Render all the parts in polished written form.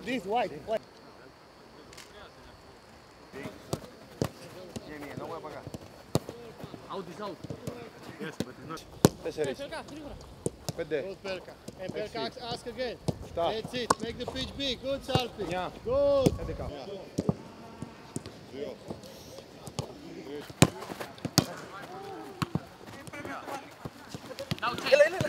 This white. No voy a pagar. Out is out. Yes, but it's not. Tešerić. Good day. Good, Perka. And Perka, ask again. Stop. That's it. Make the pitch big. Good, Salpi. Yeah. Good. Edeka. Now change.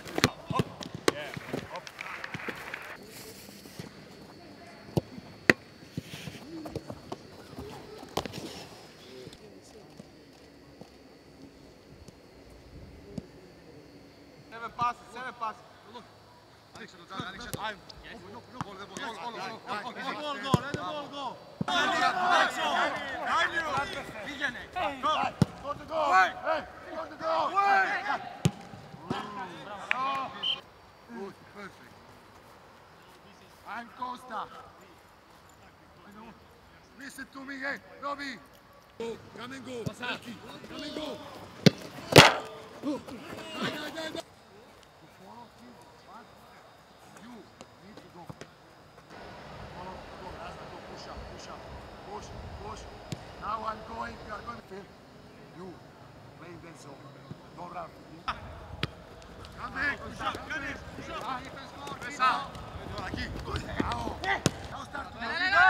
Seven passes. Look. Alex, let the ball go. Go to goal. Hey, go to goal. Good, perfect. I'm Costa. Listen to me, hey, Robbie. Go, come and go. Come and go. Push. Now I'm going, you are going to field. You play that zone. Don't run. Come back. Push up. He can score. Aquí. Now start to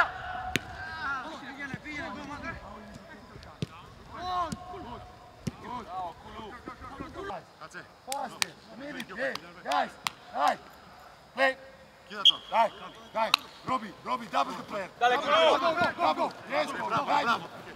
Good. That's it. Faster. Immediately. Guys. Play. Guys. Robbie, double the player. Go. Yes, go.